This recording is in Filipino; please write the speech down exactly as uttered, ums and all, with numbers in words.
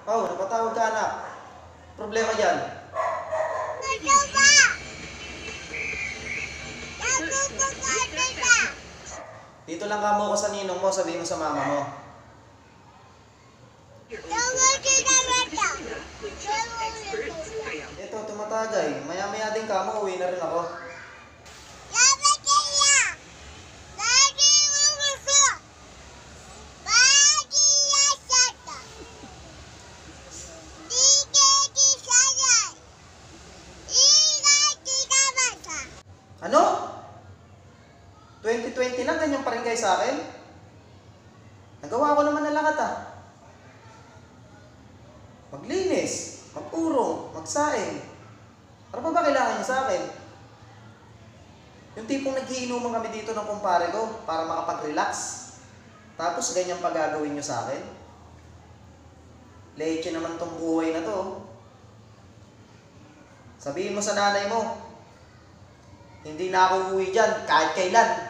Oh, napatawag ka anak. Problema dyan? Dito lang ka mo ko sa ninong mo, sabihin mo sa mama mo. Ito, tumatagay. Maya-maya din ka mo, uwi na rin ako. Ano? twenty twenty lang, ganyan pa rin kayo sa akin? Nagawa ko naman na lahat ah. Maglinis, magpurong, magsaing. Ano pa ba kailangan niyo sa akin? Yung tipong nagiinuman kami dito ng kumpare ko para makapag-relax. Tapos ganyan pa gagawin niyo sa akin? Leche naman tong buhay na to. Sabihin mo sa nanay mo, hindi na ako uwi dyan kahit kailan.